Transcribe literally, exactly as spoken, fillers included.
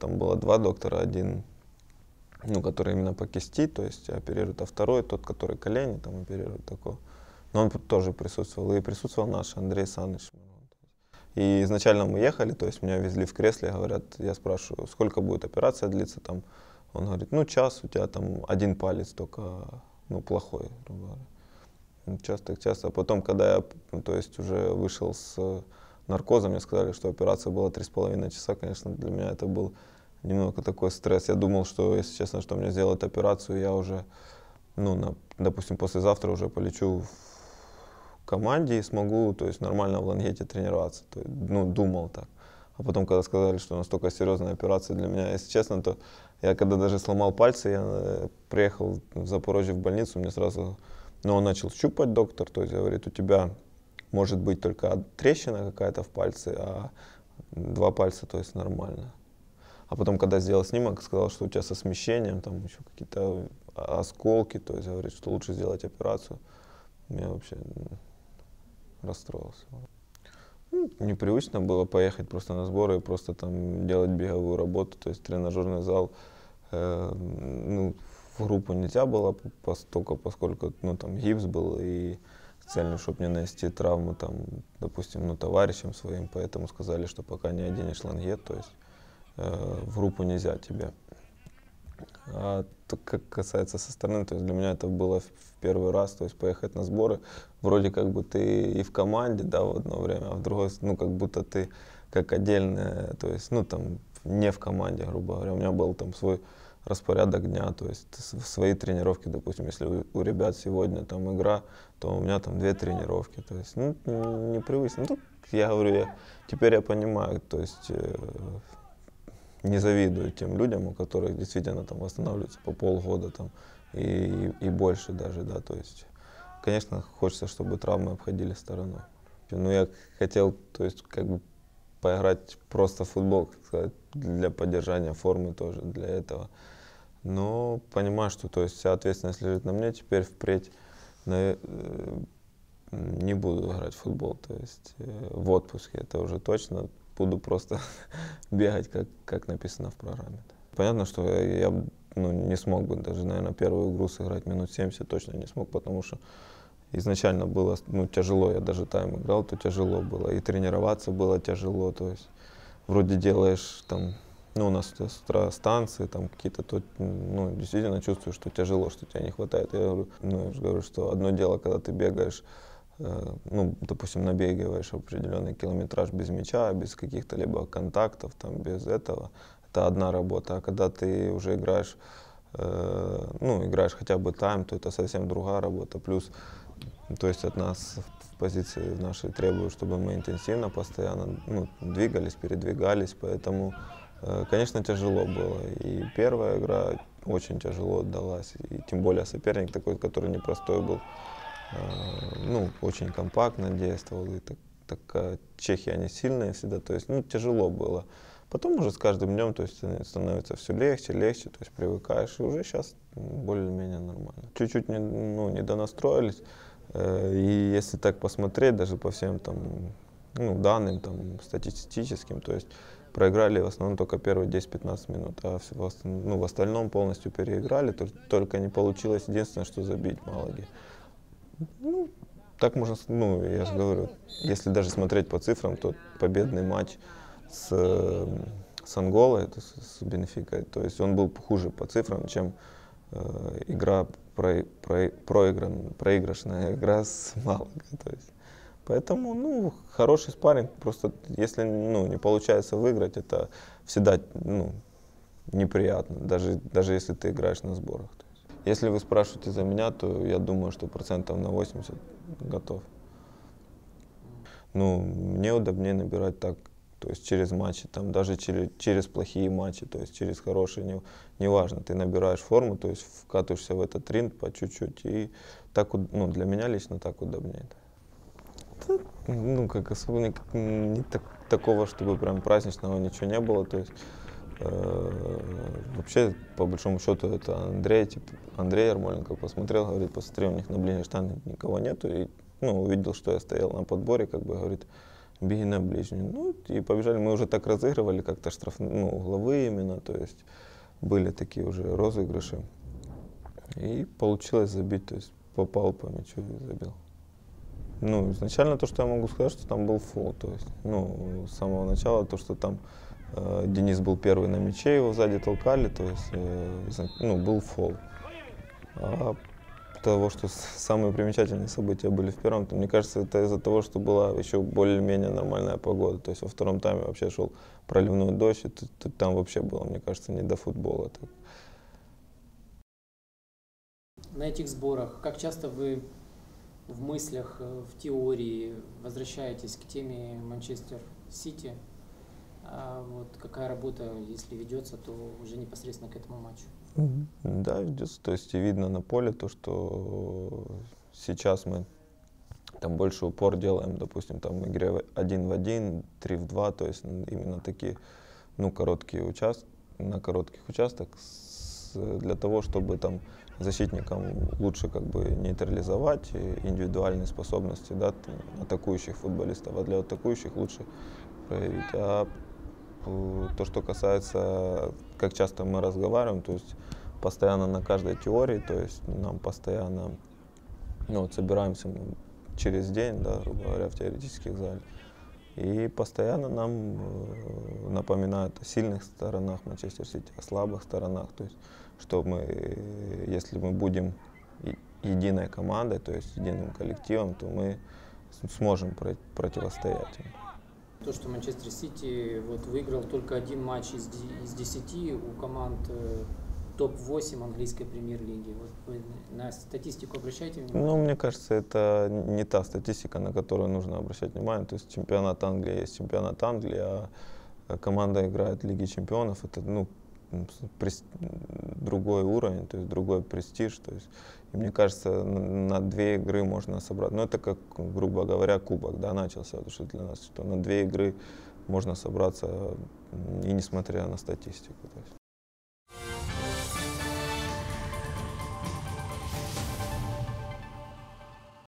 там было два доктора, один, ну, который именно по кисти, то есть оперирует, а второй, тот, который колени там оперирует, такой. Но он тоже присутствовал, и присутствовал наш Андрей Саныч. И изначально мы ехали, то есть меня везли в кресле, говорят, я спрашиваю, сколько будет операция длиться там. Он говорит, ну час, у тебя там один палец только, ну, плохой, грубо говоря. Час так часто. А потом, когда я, ну, то есть уже вышел с наркозом, мне сказали, что операция была три с половиной часа, конечно, для меня это был немного такой стресс. Я думал, что, если честно, что мне сделают операцию, я уже, ну, на, допустим, послезавтра уже полечу в команде и смогу, то есть, нормально в лангете тренироваться. То есть, ну, думал так. А потом, когда сказали, что настолько серьезная операция для меня, если честно, то я когда даже сломал пальцы, я приехал в Запорожье в больницу, мне сразу, ну, он начал щупать доктор, то есть говорит, у тебя может быть только трещина какая-то в пальце, а два пальца, то есть нормально. А потом, когда сделал снимок, сказал, что у тебя со смещением, там еще какие-то осколки, то есть говорит, что лучше сделать операцию. Я вообще расстроился. Ну, непривычно было поехать просто на сборы и просто там делать беговую работу, то есть тренажерный зал. Э, ну, в группу нельзя было постолько, поскольку, ну, там гипс был, и специально, чтобы не нанести травму, там, допустим, ну, товарищам своим, поэтому сказали, что пока не оденешь лангет, то есть э, в группу нельзя тебя. А то, как касается со стороны, то есть для меня это было в первый раз, то есть поехать на сборы, вроде как бы ты и в команде, да, в одно время, а в другое, ну, как будто ты как отдельная, то есть, ну, там, не в команде, грубо говоря. У меня был там свой распорядок дня, то есть свои тренировки, допустим, если у, у ребят сегодня там игра, то у меня там две тренировки, то есть, ну, непривычно. Ну, я говорю, я, теперь я понимаю, то есть, э, не завидую тем людям, у которых действительно там восстанавливаются по полгода там, и, и, и больше даже, да, то есть, конечно, хочется, чтобы травмы обходили стороной. Но я хотел, то есть, как бы поиграть просто в футбол, как сказать, для поддержания формы тоже, для этого. Но понимаю, что, то есть, вся ответственность лежит на мне, теперь впредь на, э, не буду играть в футбол, то есть, э, в отпуске, это уже точно. Буду просто бегать, как, как написано в программе. Понятно, что я, я ну, не смог бы даже, наверное, первую игру сыграть минут семьдесят, точно не смог, потому что изначально было, ну, тяжело, я даже тайм играл, то тяжело было, и тренироваться было тяжело, то есть вроде делаешь там, ну, у нас с утра станции, там какие-то, то, ну, действительно чувствую, что тяжело, что тебя не хватает. Я говорю, ну, я же говорю, что одно дело, когда ты бегаешь, ну, допустим, набегиваешь определенный километраж без мяча, без каких-то либо контактов, там, без этого, это одна работа. А когда ты уже играешь, э, ну, играешь хотя бы тайм, то это совсем другая работа. Плюс, то есть от нас в позиции нашей требуют, чтобы мы интенсивно, постоянно, ну, двигались, передвигались, поэтому, э, конечно, тяжело было. И первая игра очень тяжело далась, и тем более соперник такой, который непростой был. Ну, очень компактно действовал, и так, так Чехия, они сильные всегда, то есть, ну, тяжело было. Потом уже с каждым днем, то есть, становится все легче, легче, то есть, привыкаешь, и уже сейчас более-менее нормально. Чуть-чуть не, ну, не донастроились, и если так посмотреть, даже по всем там, ну, данным там, статистическим, то есть, проиграли в основном только первые десять-пятнадцать минут, а в, ну, в остальном полностью переиграли, только не получилось, единственное, что забить Малаге. Ну, так можно, ну, я же говорю, если даже смотреть по цифрам, то победный матч с, с Анголой, это с, с Бенфикой, то есть он был хуже по цифрам, чем э, игра, про, про, проигран, проигрышная игра с Малагой. То есть. Поэтому, ну, хороший спарринг, просто если, ну, не получается выиграть, это всегда, ну, неприятно, даже, даже если ты играешь на сборах. Если вы спрашиваете за меня, то я думаю, что процентов на восемьдесят готов. Ну, мне удобнее набирать так, то есть через матчи, там, даже через, через плохие матчи, то есть через хорошие, не, неважно, ты набираешь форму, то есть вкатываешься в этот ринг по чуть-чуть, и так, ну, для меня лично так удобнее. Ну, как особо не, не так, такого, чтобы прям праздничного ничего не было, то есть вообще, по большому счету, это Андрей, типа, Андрей Ярмоленко посмотрел, говорит, посмотри, у них на ближней штанге никого нету, и, ну, увидел, что я стоял на подборе, как бы, говорит, беги на ближнюю. Ну, и побежали. Мы уже так разыгрывали как-то штраф, ну, угловые именно, то есть были такие уже розыгрыши. И получилось забить, то есть попал по мячу и забил. Ну, изначально то, что я могу сказать, что там был фол, то есть, ну, с самого начала то, что там э, Денис был первый на мяче, его сзади толкали, то есть, э, ну, был фол. А того, что самые примечательные события были в первом, то, мне кажется, это из-за того, что была еще более-менее нормальная погода. То есть во втором тайме вообще шел проливной дождь, и тут, тут, там вообще было, мне кажется, не до футбола. Так. На этих сборах, как часто вы в мыслях, в теории возвращаетесь к теме Манчестер Сити? А вот какая работа, если ведется, то уже непосредственно к этому матчу? Да, ведется. То есть и видно на поле то, что сейчас мы там больше упор делаем, допустим, там в игре один в один, три в два, то есть именно такие, ну, короткие участки, на коротких участках с, для того, чтобы там защитникам лучше как бы нейтрализовать индивидуальные способности, да, атакующих футболистов, а для атакующих лучше проявить. А то, что касается, как часто мы разговариваем, то есть постоянно на каждой теории, то есть нам постоянно, ну, вот собираемся мы через день, да, грубо говоря, в теоретических зале, и постоянно нам напоминают о сильных сторонах Манчестер Сити, о слабых сторонах, то есть, что мы, если мы будем единой командой, то есть единым коллективом, то мы сможем противостоять им. То, что Манчестер Сити вот выиграл только один матч из, из десяти у команд э, топ восемь английской премьер-лиги. Вот вы на статистику обращаете внимание? Ну, мне кажется, это не та статистика, на которую нужно обращать внимание. То есть чемпионат Англии есть чемпионат Англии, а команда играет в Лиге чемпионов. Это, ну, прес... другой уровень, то есть другой престиж. То есть, и мне кажется, на, на две игры можно собрать. Ну, это как, грубо говоря, кубок, да, начался. Потому что для нас, что на две игры можно собраться, и несмотря на статистику. То есть.